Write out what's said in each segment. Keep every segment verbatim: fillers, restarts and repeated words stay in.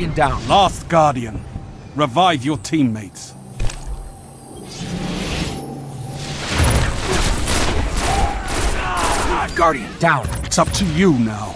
Guardian down. Last Guardian. Revive your teammates. Guardian down. It's up to you now.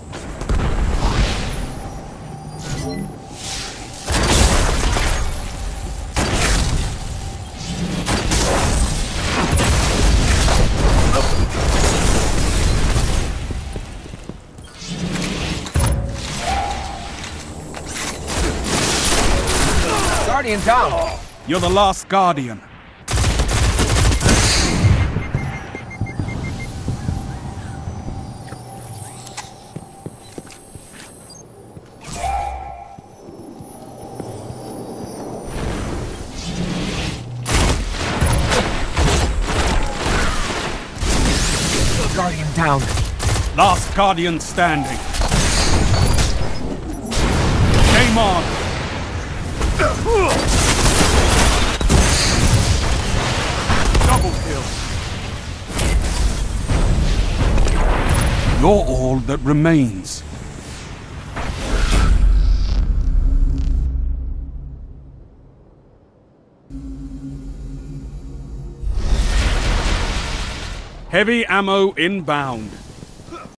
Guardian down. You're the last Guardian. Guardian down. Last Guardian standing. Game on. Double kill. You're all that remains. Heavy ammo inbound.